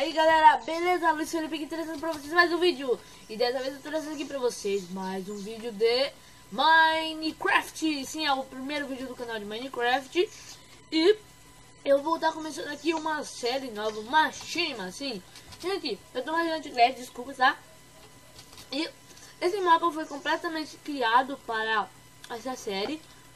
aí galera, beleza? Luiz Felipe aqui trazendo pra vocês mais um vídeo. E dessa vez eu tô trazendo aqui pra vocês mais um vídeo de Minecraft. Sim, é o primeiro vídeo do canal de Minecraft. E eu vou estar começando aqui uma série nova, Machinima, assim. Gente, eu tô fazendo anti-lag, desculpa, tá? E esse mapa foi completamente criado para essa série.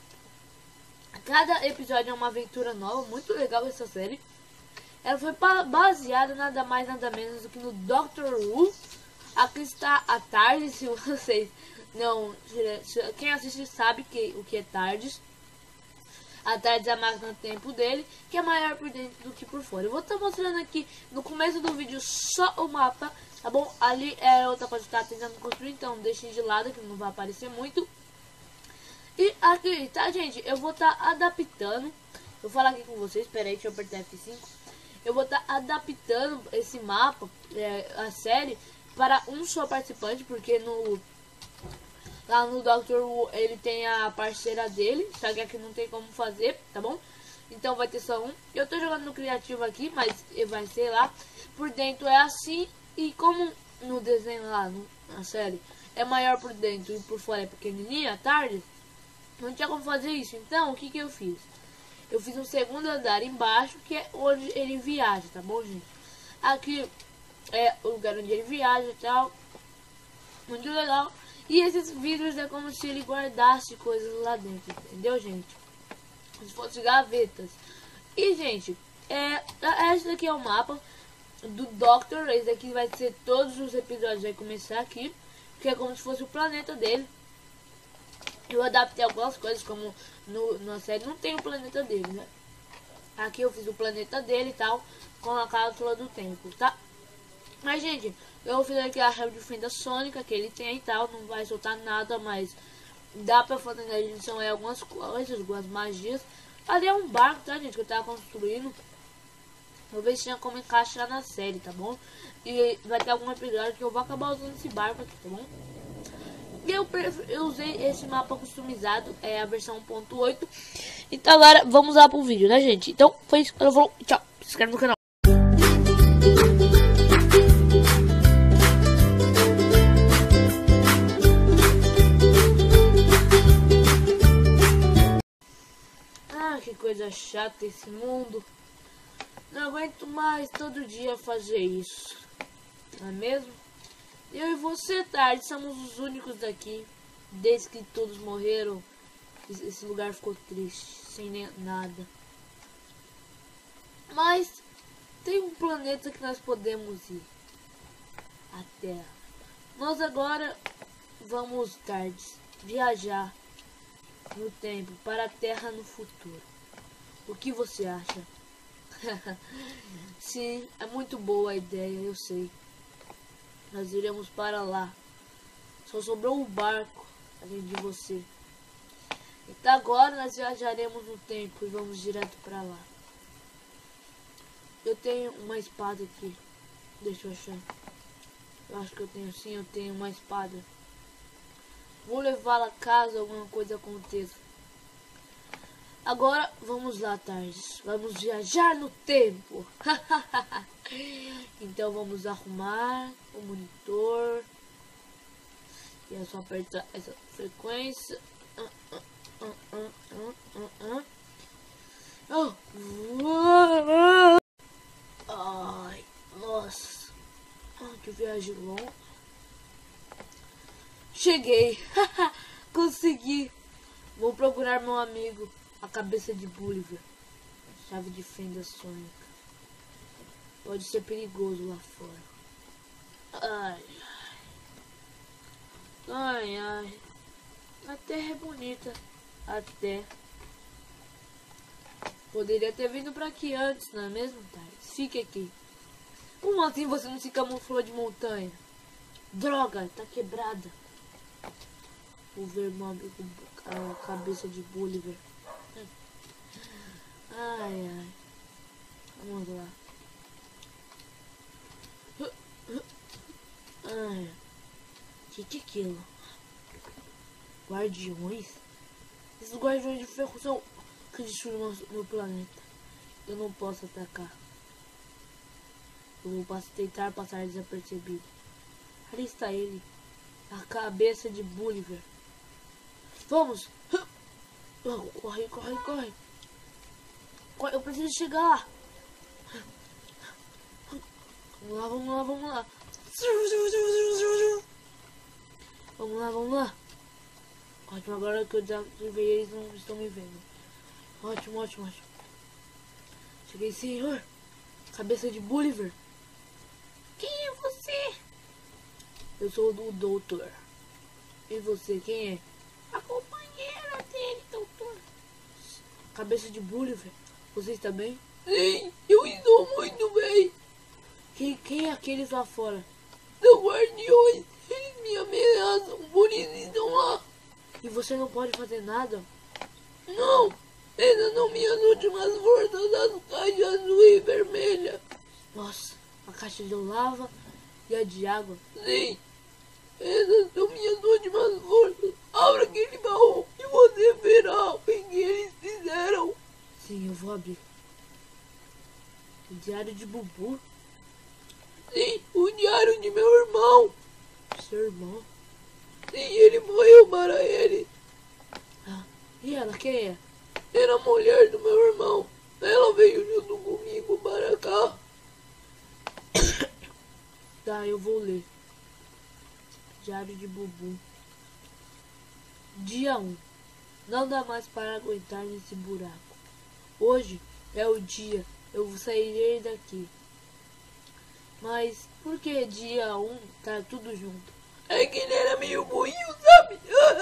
Cada episódio é uma aventura nova, muito legal essa série. Ela foi baseada nada mais nada menos do que no Doctor Who. Aqui está a TARDIS, se vocês não... Quem assiste sabe o que é TARDIS. A TARDIS é a máquina do tempo dele, que é maior por dentro do que por fora. Eu vou estar mostrando aqui no começo do vídeo só o mapa, tá bom? Ali é outra coisa que eu estava tentando construir, então deixem de lado que não vai aparecer muito. E aqui, tá, gente? Eu vou estar adaptando. Vou falar aqui com vocês, espera aí, deixa eu apertar F5. Eu vou estar adaptando esse mapa, a série, para um só participante, porque lá no Doctor Who ele tem a parceira dele, só que aqui não tem como fazer, tá bom? Então vai ter só um. Eu tô jogando no criativo aqui, mas vai ser lá. Por dentro é assim, e como no desenho lá, na série, é maior por dentro e por fora é pequenininha, tarde, não tinha como fazer isso. Então, o que eu fiz? Eu fiz um segundo andar embaixo, que é onde ele viaja, tá bom, gente? Aqui é o lugar onde ele viaja e tal. Muito legal. E esses vidros é como se ele guardasse coisas lá dentro, entendeu, gente? Como se fossem gavetas. E, gente, esse daqui é o mapa do Doctor. Esse daqui vai ser todos os episódios, vai começar aqui. Que é como se fosse o planeta dele. Eu adaptei algumas coisas, como na série não tem o planeta dele, né? Aqui eu fiz o planeta dele e tal, com a cápsula do tempo, tá? Mas, gente, eu fiz aqui a chave de fenda sônica que ele tem e tal, não vai soltar nada, mas dá pra fazer na edição aí algumas coisas, algumas magias. Ali é um barco, tá, gente, que eu tava construindo. Vou ver se tinha como encaixar na série, tá bom? E vai ter algum episódio que eu vou acabar usando esse barco aqui, tá bom? Eu usei esse mapa customizado, é a versão 1.8. Então agora vamos lá pro vídeo, né, gente? Então foi isso que eu vou. Tchau, se inscreve no canal. Ah, que coisa chata esse mundo. Não aguento mais todo dia fazer isso, não é mesmo? Eu e você, Tarde, somos os únicos daqui. Desde que todos morreram, esse lugar ficou triste, sem nem nada. Mas tem um planeta que nós podemos ir. A Terra. Nós agora vamos, Tarde, viajar no tempo para a Terra no futuro. O que você acha? Sim, é muito boa a ideia, eu sei. Nós iremos para lá. Só sobrou um barco além de você. Então agora nós viajaremos no tempo e vamos direto para lá. Eu tenho uma espada aqui. Deixa eu achar. Eu acho que eu tenho, sim, eu tenho uma espada. Vou levá-la caso alguma coisa aconteça. Agora vamos lá, Tardes. Vamos viajar no tempo. Então vamos arrumar o monitor. E é só apertar essa frequência. Ai, nossa. Que viagem longa. Cheguei. Consegui. Vou procurar meu amigo, a cabeça de Gulliver. Chave de fenda sônica. Pode ser perigoso lá fora. Ai, ai. Ai, ai. A terra é bonita. Até. Poderia ter vindo pra aqui antes, não é mesmo, Thales? Fique aqui. Como assim você não se camuflou de montanha? Droga, tá quebrada. Vou ver meu amigo com a cabeça de Gulliver. Ai, ai. Vamos lá. Ai. Que é aquilo? Guardiões? Esses guardiões de ferro são que destruem meu planeta. Eu não posso atacar. Eu vou tentar passar desapercebido. Ali está ele. A cabeça de Bolivar. Vamos! Corre, corre, corre. Eu preciso chegar lá. Vamos lá, vamos lá, vamos lá. Vamos lá, vamos lá. Ótimo, agora que eu desativei, eles não estão me vendo. Ótimo, ótimo, ótimo. Cheguei, senhor. Cabeça de Bolivar. Quem é você? Eu sou o doutor. E você, quem é? A companheira dele, doutor. Cabeça de Bolivar. Você está bem? Sim, eu estou muito bem. Quem é aqueles lá fora? São guardiões. Eles me ameaçam, por isso estão lá. E você não pode fazer nada? Não, essas são minhas últimas forças das caixas azul e vermelha. Nossa, a caixa de lava e a de água. Sim, essas são minhas últimas forças. Abra aquele baú e você verá o que eles fizeram. Sim, eu vou abrir. O diário de Bubu? Sim, o diário de meu irmão. Seu irmão? Sim, ele morreu para ele. Ah, e ela, quem é? Era a mulher do meu irmão. Ela veio junto comigo para cá. Tá, eu vou ler. Diário de Bubu. Dia 1. Não dá mais para aguentar nesse buraco. Hoje é o dia. Eu vou sair daqui. Mas por que dia 1 tá tudo junto? É que ele era meio burrinho, sabe?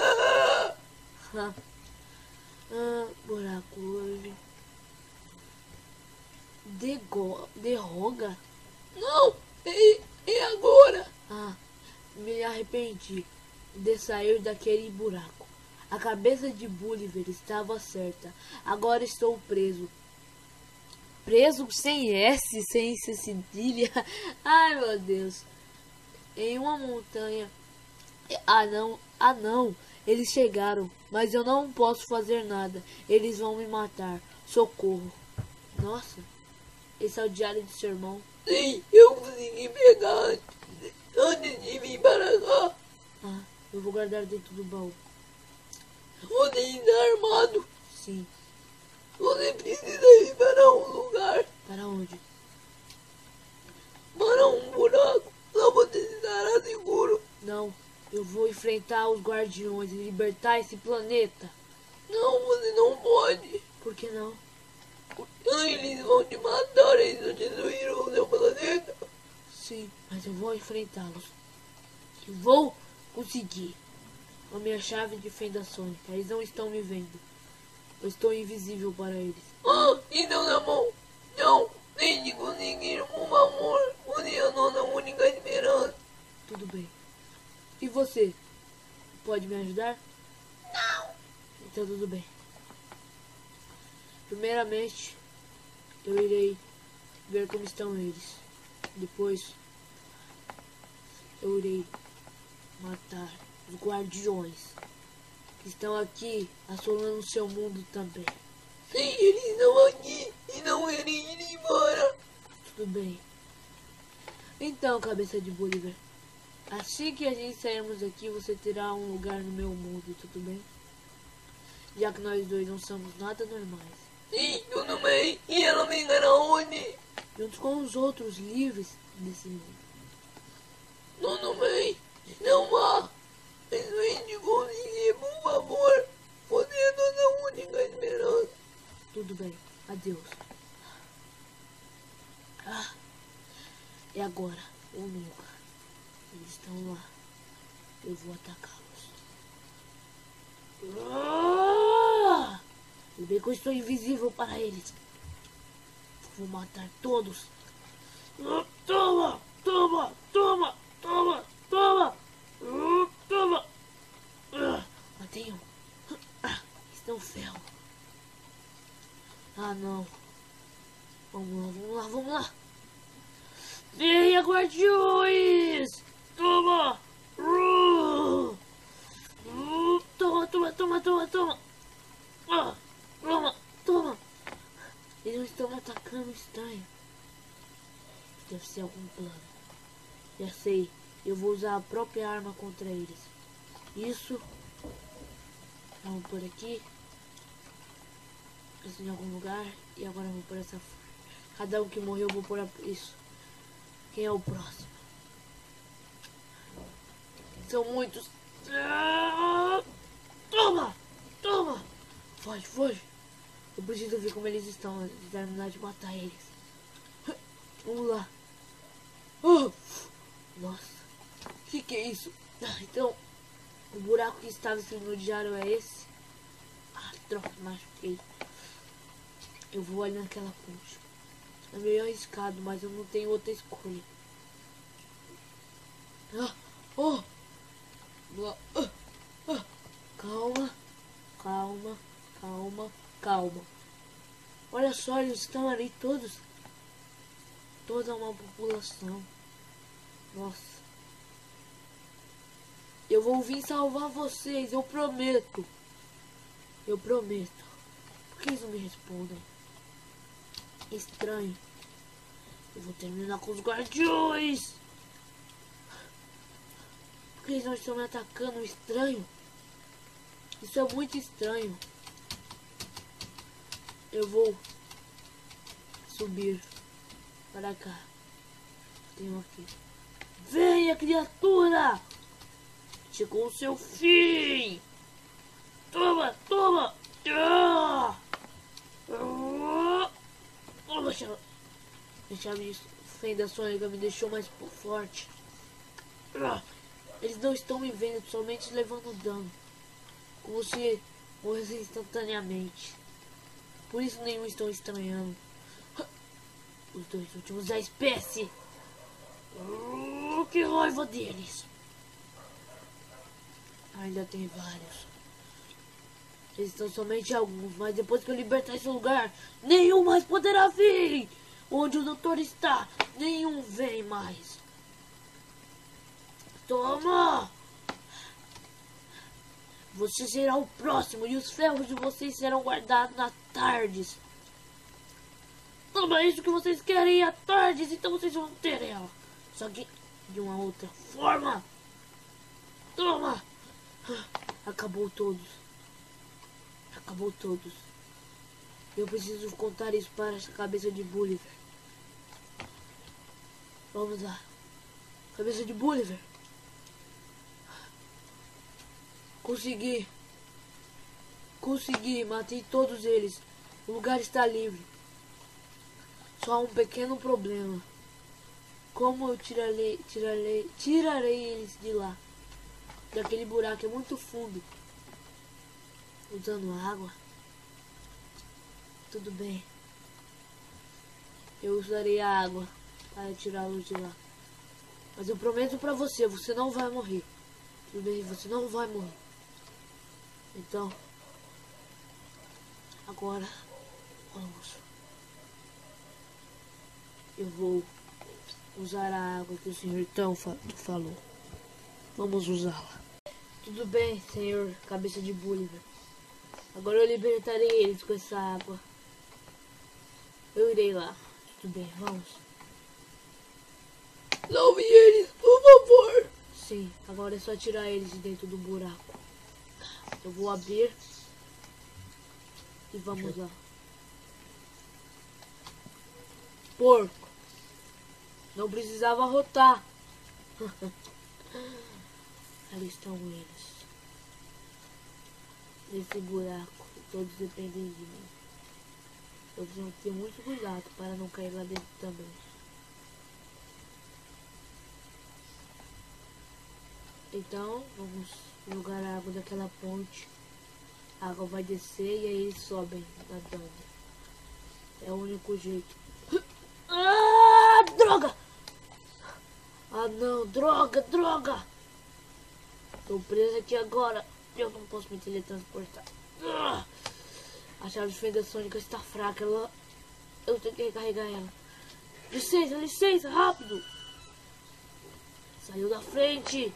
Buraco hoje. Derroga? Não, é agora. Me arrependi de sair daquele buraco. A cabeça de Bolivar estava certa. Agora estou preso. Preso sem S, sem cedilha. Ai, meu Deus. Em uma montanha. Não. Eles chegaram, mas eu não posso fazer nada. Eles vão me matar. Socorro. Nossa. Esse é o diário de seu irmão. Sim, eu consegui pegar antes de vir para cá. Eu vou guardar dentro do baú. Você está armado? Sim. Você precisa ir para um lugar. Para onde? Para um buraco. Lá você estará seguro. Não, eu vou enfrentar os guardiões e libertar esse planeta. Não, você não pode. Por que não? Eles vão te matar e destruir o seu planeta. Sim, mas eu vou enfrentá-los. E vou conseguir. A minha chave de fenda sônica. Eles não estão me vendo. Eu estou invisível para eles. Então tá bom. Não, nem de conseguir um amor. Você é a nossa única esperança. Tudo bem. E você? Pode me ajudar? Não. Então tudo bem. Primeiramente, eu irei ver como estão eles. Depois, eu irei matar os guardiões que estão aqui assolando o seu mundo também. Sim, eles estão aqui e não irem ir embora. Tudo bem. Então, cabeça de Bolivar, assim que a gente sairmos daqui, você terá um lugar no meu mundo, tudo bem? Já que nós dois não somos nada normais. Sim, tudo bem. E ela vem para onde? Junto com os outros livres desse mundo. Tudo bem. Não há. Vem de conseguir, por favor. Você é nossa única esperança. Tudo bem. Adeus. É agora ou nunca. Eles estão lá. Eu vou atacá-los. Tudo bem que eu estou invisível para eles. Vou matar todos. Toma! Toma! Toma! Toma! Toma! Toma! Matei um. Estão ferro. Não. Vamos lá, vamos lá. Venha, guardiões! Toma! Toma! Eles estão me atacando, estranho. Deve ser algum plano. Já sei. Eu vou usar a própria arma contra eles. Isso. Vamos por aqui. Assim em algum lugar. E agora vou por essa forma. Cada um que morreu eu vou por isso. Quem é o próximo? São muitos. Toma! Toma! Foge, foge. Eu preciso ver como eles estão antes de terminar de matar eles. Vamos lá. Oh! Nossa. Que é isso? Então, o buraco que estava escrito no diário é esse? Ah, droga, machuquei. Eu vou ali naquela ponte. É meio arriscado, mas eu não tenho outra escolha. Calma, calma, calma, calma. Olha só, eles estão ali todos. Toda uma população. Nossa. Eu vou vir salvar vocês, eu prometo. Eu prometo. Por que eles não me respondem? Estranho. Eu vou terminar com os guardiões. Por que eles não estão me atacando? Estranho. Isso é muito estranho. Eu vou subir para cá. Tenho aqui. Venha, criatura! Chegou o seu fim! Toma, toma! Toma, chave de fenda sônica me deixou mais forte. Eles não estão me vendo, somente levando dano. Como se morressem instantaneamente. Por isso nenhum estão estranhando. Os dois últimos da espécie. Que raiva deles. Ainda tem vários. Eles estão somente alguns, mas depois que eu libertar esse lugar, nenhum mais poderá vir. Onde o doutor está, nenhum vem mais. Toma! Você será o próximo e os ferros de vocês serão guardados na Tardes. Toma isso que vocês querem a Tardes, então vocês vão ter ela. Só que de uma outra forma. Toma! Acabou todos. Acabou todos. Eu preciso contar isso para essa cabeça de Bulliver. Vamos lá. Cabeça de Bulliver. Consegui. Consegui. Matei todos eles. O lugar está livre. Só há um pequeno problema. Como eu tirarei eles de lá? Daquele buraco é muito fundo. Usando água. Tudo bem. Eu usarei a água para tirá-los de lá. Mas eu prometo pra você, você não vai morrer. Tudo bem, você não vai morrer. Então, agora, vamos. Eu vou usar a água que o senhor Tão falou. Vamos usá-la. Tudo bem, senhor cabeça de Bulliver. Agora eu libertarei eles com essa água. Eu irei lá. Tudo bem, vamos. Salve eles, por favor. Sim, agora é só tirar eles de dentro do buraco. Eu vou abrir. E vamos lá. Porco. Não precisava rotar. Ali estão eles. Nesse buraco. Todos dependem de mim. Eu preciso ter muito cuidado para não cair lá dentro também. Então, vamos jogar a água daquela ponte. A água vai descer e aí eles sobem nadando. É o único jeito. Ah, droga! Ah não, droga, droga! Tô preso aqui agora. Eu não posso me teletransportar. A chave de fenda sônica está fraca. Eu tenho que recarregar ela. Licença, licença, rápido! Saiu da frente!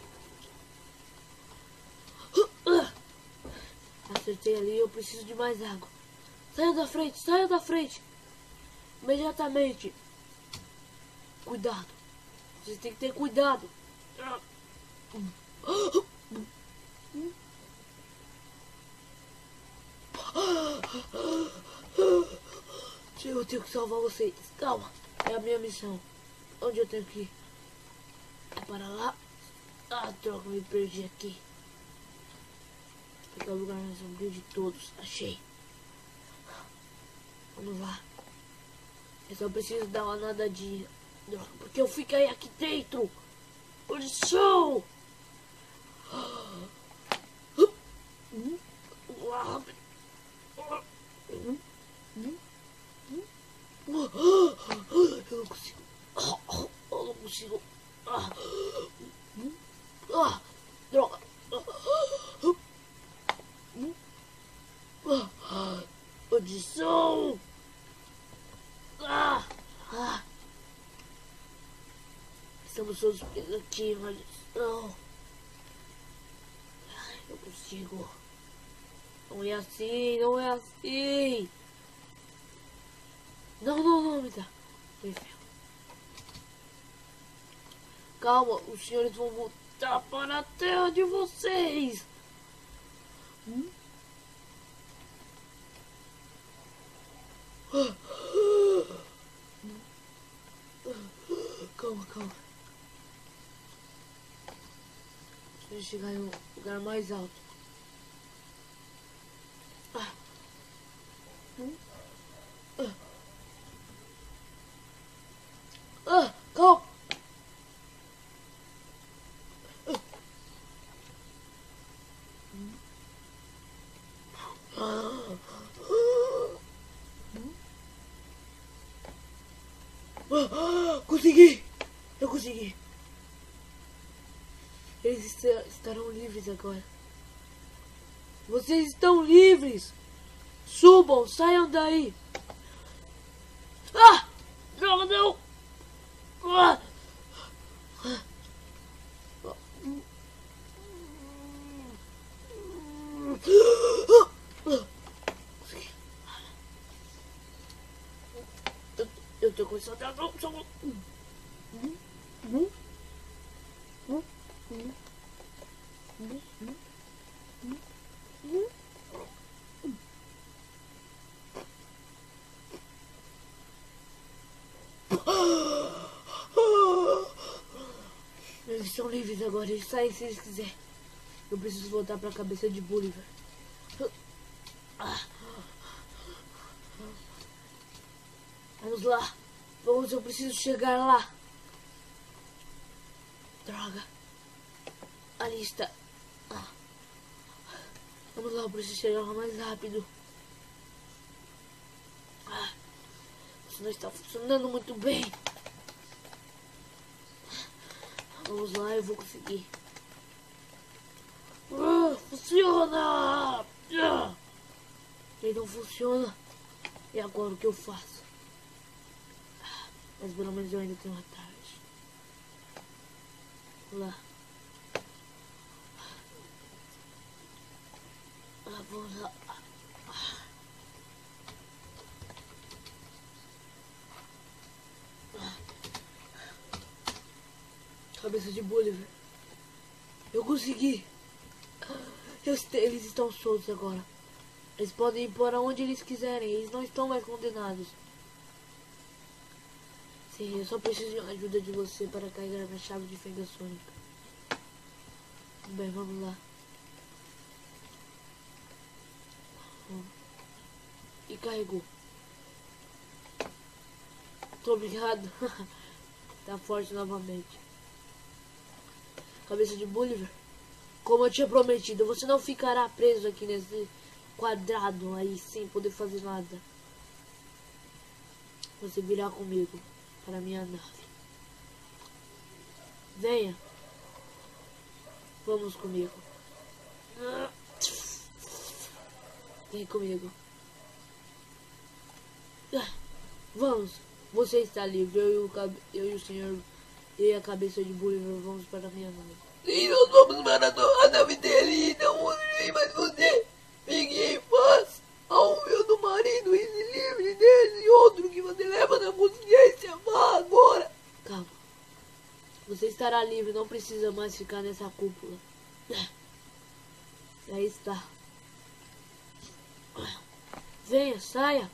Acertei ali, eu preciso de mais água. Saiu da frente, saiu da frente! Imediatamente! cuidado. Vocês têm que ter cuidado. Eu tenho que salvar vocês. Calma. É a minha missão. Onde eu tenho que ir? É para lá. Ah, droga, me perdi aqui. Esse é o lugar mais sombrio de todos. Achei. Vamos lá. Eu só preciso dar uma nadadinha. Droga, porque eu fiquei aqui dentro. Posição! Rápido. Eu não consigo. Eu não consigo. Droga. Posição! Estamos todos presos aqui, maldição. Não consigo. Não é assim, não é assim. Não, me dá. Calma, os senhores vão voltar para a terra de vocês. Calma. Deixa eu chegar em um lugar mais alto. Calma. Consegui! Eu consegui! Eles estarão livres agora. Vocês estão livres! Subam, saiam daí! Droga, não! Eu tô começando a dar um. Eles estão livres agora, eles saem se eles quiserem. Eu preciso voltar para a cabeça de Bolivar. Vamos lá. Vamos, eu preciso chegar lá. Droga. Ali está. Vamos lá, eu preciso chegar lá mais rápido. Isso não está funcionando muito bem. Vamos lá, eu vou conseguir. Funciona! Ele não funciona. E agora o que eu faço? Mas pelo menos eu ainda tenho uma tarde. Vamos lá. Vamos lá. Cabeça de Bolivar. Eu consegui. Eles estão soltos agora. Eles podem ir para onde eles quiserem. Eles não estão mais condenados. Sim, eu só preciso de uma ajuda de você para carregar minha chave de fenda sônica. Bem, vamos lá. E carregou. Muito obrigado. Tá forte novamente. Cabeça de Bolivar. Como eu tinha prometido, você não ficará preso aqui nesse quadrado aí sem poder fazer nada. Você virá comigo para minha nave. Venha. Vamos comigo. Vem comigo. Vamos. Você está livre. Eu e o senhor e a cabeça de Bolivar vamos para a minha nave. Sim, nós vamos para a nave dele e não ouvirei mais você. Fique em paz ao meu do marido e se livre desse outro que você leva na consciência. Vá agora. Calma. Você estará livre, não precisa mais ficar nessa cúpula. Aí está. Venha, saia.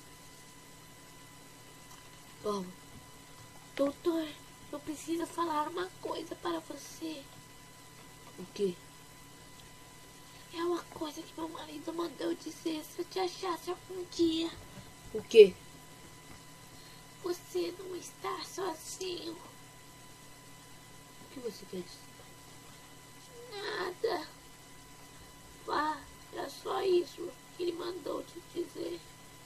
Vamos. Doutor, eu preciso falar uma coisa para você. O quê? É uma coisa que meu marido mandou dizer se eu te achasse algum dia. O quê? Você não está sozinho. O que você quer dizer? Nada. Vá, era só isso que ele mandou te dizer.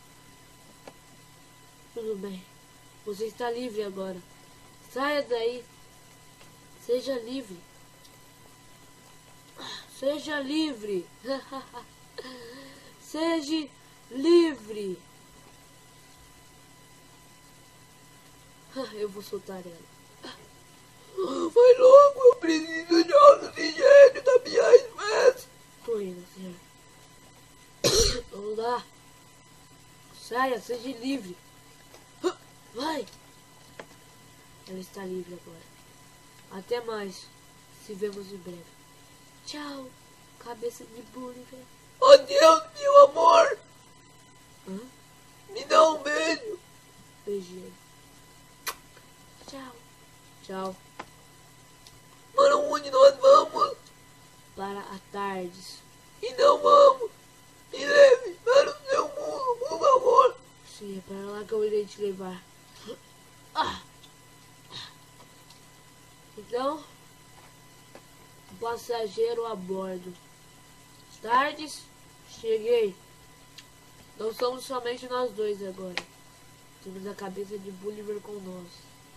Tudo bem. Você está livre agora. Saia daí. Seja livre. Seja livre. Seja livre. Eu vou soltar ela. Vai logo, eu preciso de oxigênio das minhas vezes. Tô indo, senhor. Vamos lá. Saia, seja livre. Vai. Ela está livre agora. Até mais. Se vemos em breve. Tchau, cabeça de Gulliver. Adeus, meu amor. Hã? Me dá um beijo. Beijinho. Tchau. Tchau. Para onde nós vamos? Para a Tardes. E não vamos. Me leve para o seu mundo, por favor. Sim, é para lá que eu irei te levar. Ah. Então, o passageiro a bordo. Tardes, cheguei. Não somos somente nós dois agora. Temos a cabeça de Gulliver com nós.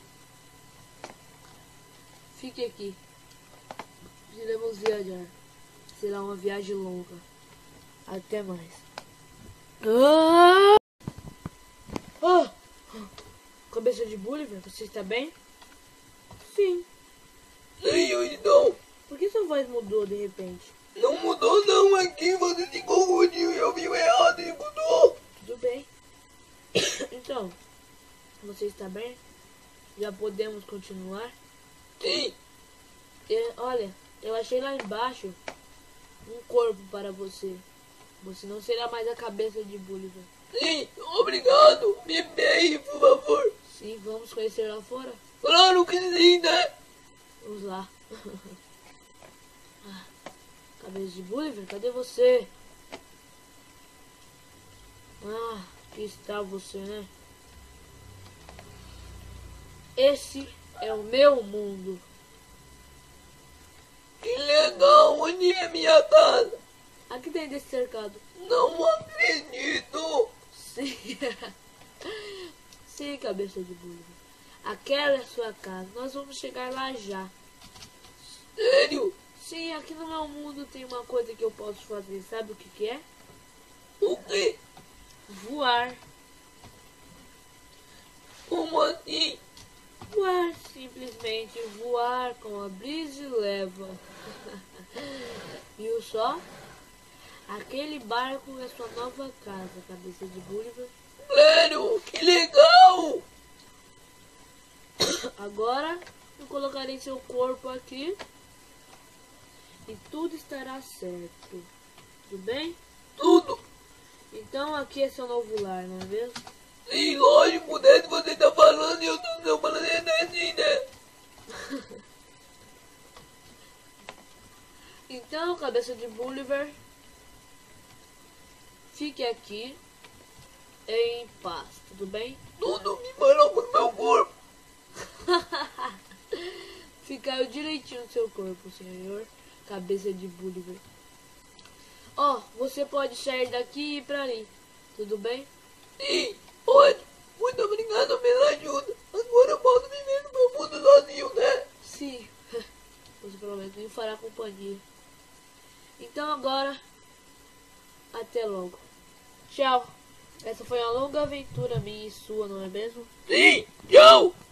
Fique aqui. Iremos viajar. Será uma viagem longa. Até mais. Cabeça de Gulliver, você está bem? Sim. Sim, eu estou. Por que sua voz mudou de repente? Não mudou não, aqui você se confundiu e eu vi errado e mudou. Tudo bem. Então, você está bem? Já podemos continuar? Sim. Olha, eu achei lá embaixo um corpo para você. Você não será mais a cabeça de Gulliver. Sim, obrigado. Me beije, por favor. Sim, vamos conhecer lá fora? Claro que sim, né? Vamos lá. Cabeça de Gulliver, cadê você? Aqui está você, né? Esse é o meu mundo. Que legal, onde é minha casa? Aqui tem desse cercado. Não acredito. Sim. Sim, cabeça de Gulliver. Aquela é a sua casa. Nós vamos chegar lá já. Sério? Sim, aqui no meu mundo tem uma coisa que eu posso fazer. Sabe o que que é? O quê? Voar. Como assim? Voar, simplesmente voar com a brisa e leva. Viu só? Aquele barco é sua nova casa, cabeça de Gulliver. Sério? Que legal! Agora eu colocarei seu corpo aqui e tudo estará certo. Tudo bem? Tudo. Então aqui é seu novo lar, não é mesmo? Sim, lógico, né? Você tá falando e eu tô falando assim, né? Então, cabeça de Gulliver, fique aqui em paz, tudo bem? Tudo me parou pro meu corpo. Ficou direitinho no seu corpo, senhor. Cabeça de Gulliver. Ó, você pode sair daqui e ir pra ali, tudo bem? Sim, pode. Muito obrigado pela ajuda. Agora eu posso viver no meu mundo sozinho, né? Sim. Você provavelmente me fará companhia. Então agora, até logo. Tchau. Essa foi uma longa aventura minha e sua, não é mesmo? Sim, tchau.